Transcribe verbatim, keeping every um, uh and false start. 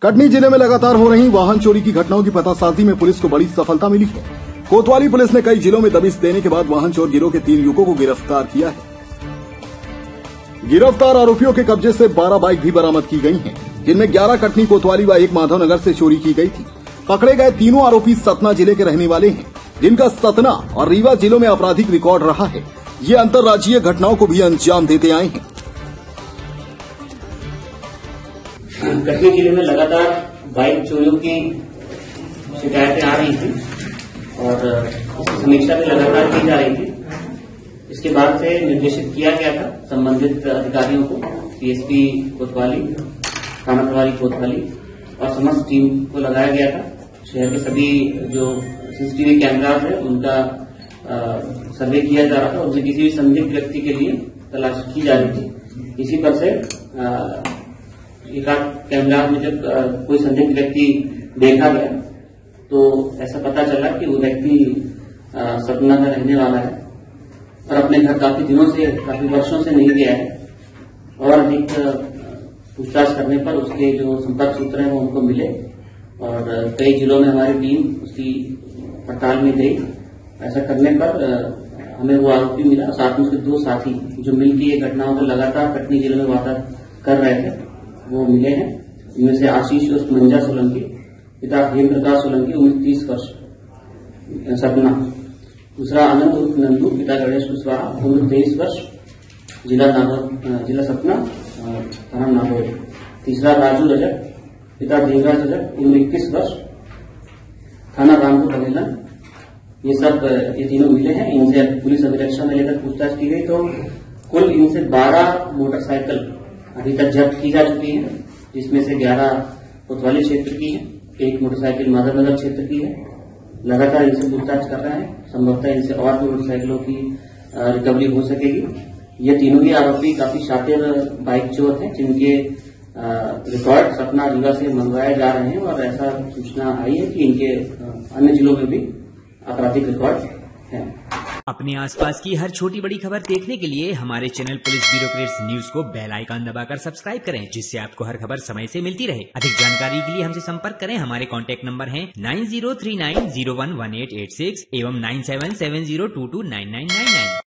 कटनी जिले में लगातार हो रही वाहन चोरी की घटनाओं की पतासाजी में पुलिस को बड़ी सफलता मिली है। कोतवाली पुलिस ने कई जिलों में दबिश देने के बाद वाहन चोर गिरोह के तीन युवकों को गिरफ्तार किया है। गिरफ्तार आरोपियों के कब्जे से बारह बाइक भी बरामद की गई हैं, जिनमें ग्यारह कटनी, कोतवाली व एक माधवनगर से चोरी की गई थी। पकड़े गए तीनों आरोपी सतना जिले के रहने वाले हैं, जिनका सतना और रीवा जिलों में आपराधिक रिकॉर्ड रहा है। ये अंतर्राज्यीय घटनाओं को भी अंजाम देते आए हैं। कटनी जिले में लगातार बाइक चोरियों की शिकायतें आ रही थी और इसकी समीक्षा भी लगातार की जा रही थी। इसके बाद से निर्देशित किया गया था संबंधित अधिकारियों को, पीएसपी कोतवाली, थाना प्रभारी कोतवाली और समस्त टीम को लगाया गया था। शहर के सभी जो सीसीटीवी कैमराज है उनका आ, सर्वे किया जा रहा था और उनसे किसी भी संदिग्ध व्यक्ति के लिए तलाश की जा रही थी। इसी पर से एक आध कैमरा में जब आ, कोई संदिग्ध व्यक्ति देखा गया तो ऐसा पता चला कि वो व्यक्ति सतना का रहने वाला है और अपने घर काफी दिनों से, काफी वर्षों से नहीं गया है और अधिक पूछताछ करने पर उसके जो संपर्क सूत्र हैं वो उनको मिले और कई जिलों में हमारी टीम उसकी पड़ताल में गई। ऐसा करने पर हमें वो आरोपी मिला, साथ में उसके दो साथी जो मिलकर ये घटनाओं को लगातार कटनी जिले में वारदात कर रहे थे वो मिले हैं। इनमें से आशीष उर्फ मंजा सोलंकी, पिता हेम प्रकाश सोलंकी, उम्र तीस वर्ष, सतना। दूसरा आनंद उर्फ नंदू, पिता गणेश कुशवाहा, उम्र तेईस वर्ष, जिला नागौर, जिला सतना, थाना नागौर। तीसरा राजू रजक, पिता देवराज रजक, उम्र इक्कीस वर्ष, थाना रामपुर बघेला। ये सब ये तीनों मिले हैं। इनसे पुलिस अभिरक्षा में लेकर पूछताछ की गई तो कुल इनसे बारह मोटरसाइकिल अभी तक जब्त की जा चुकी है, जिसमें से ग्यारह कोतवाली क्षेत्र की है, एक मोटरसाइकिल माधवनगर क्षेत्र की है। लगातार इनसे पूछताछ कर रहे हैं, संभवतः इनसे और भी मोटरसाइकिलों की रिकवरी हो सकेगी। ये तीनों ही आरोपी काफी शातिर बाइक चोर हैं, जिनके रिकॉर्ड सतना रीवा से मंगवाए जा रहे हैं और ऐसा सूचना आई है कि इनके अन्य जिलों में भी आपराधिक रिकॉर्ड है। अपने आसपास की हर छोटी बड़ी खबर देखने के लिए हमारे चैनल पुलिस ब्यूरोक्रेट्स न्यूज को बेल आइकन दबाकर सब्सक्राइब करें, जिससे आपको हर खबर समय से मिलती रहे। अधिक जानकारी के लिए हमसे संपर्क करें। हमारे कॉन्टैक्ट नंबर हैं nine zero three nine zero one one eight eight six एवं nine seven seven zero two two nine nine nine nine.